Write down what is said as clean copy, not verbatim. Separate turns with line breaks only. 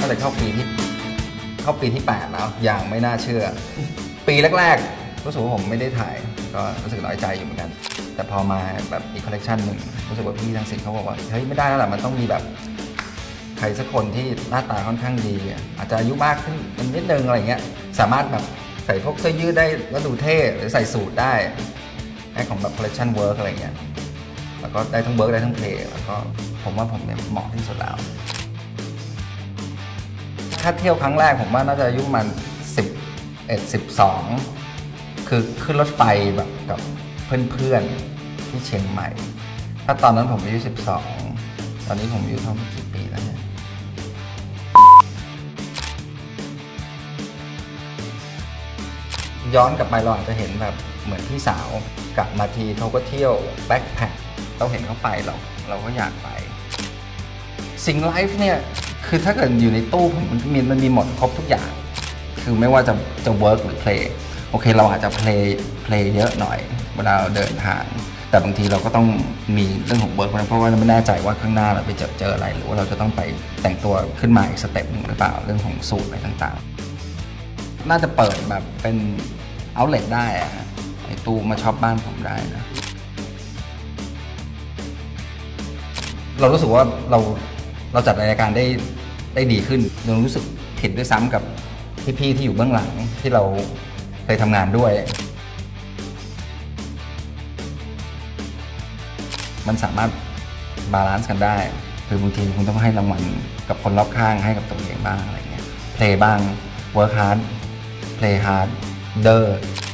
ก็เลยเข้าปีที่8แล้วอย่างไม่น่าเชื่อปีแรกๆรู้สึกว่าผมไม่ได้ถ่ายก็รู้สึกน้อยใจอยู่เหมือนกันแต่พอมาแบบอีกคอลเลกชันหนึ่งรู้สึกว่าพี่ทั้งสิทธิ์เขาบอกว่าเฮ้ยไม่ได้แล้วแหละมันต้องมีแบบใครสักคนที่หน้าตาค่อนข้างดีอาจจะอายุมากขึ้นนิดนึงอะไรเงี้ยสามารถแบบใส่พวกเสื้อยืดได้แล้วดูเท่หรือใส่สูทได้ให้ของแบบคอลเลกชันเวิร์กอะไรเงี้ยแล้วก็ได้ทั้งเวิร์กได้ทั้งเพลย์แล้วก็ผมว่าผมเนี่ยเหมาะที่สุดแล้วถ้าเที่ยวครั้งแรกผมว่าน่าจะอายุประมาณ11-12คือขึ้นรถไฟแบบกับเพื่อนๆที่เชียงใหม่ถ้าตอนนั้นผมอายุ12ตอนนี้ผมอายุเท่ากี่ปีแล้วเนี่ยย้อนกลับไปเราอาจจะเห็นแบบเหมือนพี่สาวกลับมาทีเขาก็เที่ยวแบ็คแพ็คเราเห็นเขาไปเราก็อยากไปสิ่งไลฟ์เนี่ยคือถ้าเกิดอยู่ในตู้ผมมันมีหมดครบทุกอย่างคือไม่ว่าจะเวิร์กหรือเพลย์โอเคเราอาจจะเพลย์เยอะหน่อยเวลาเราเดินทางแต่บางทีเราก็ต้องมีเรื่องของเวิร์กเพราะว่าเราไม่แน่ใจว่าข้างหน้าเราไปเจออะไรหรือว่าเราจะต้องไปแต่งตัวขึ้นมาอีกสเต็ปหนึ่งหรือเปล่าเรื่องของสูตรอะไรต่างๆน่าจะเปิดแบบเป็นเอาท์เลทได้อะไอตู้มาช็อปบ้านผมได้นะเรารู้สึกว่าเราจัดรายการได้ดีขึ้นเรารู้สึกผิดด้วยซ้ำกับพี่ๆที่อยู่เบื้องหลังที่เราเคยทำงานด้วยมันสามารถบาลานซ์กันได้คือบางทีคุณต้องให้รางวัลกับคนรอบข้างให้กับตัวเองบ้างอะไรเงี้ยเพลย์บ้าง work hard play hard เดอร์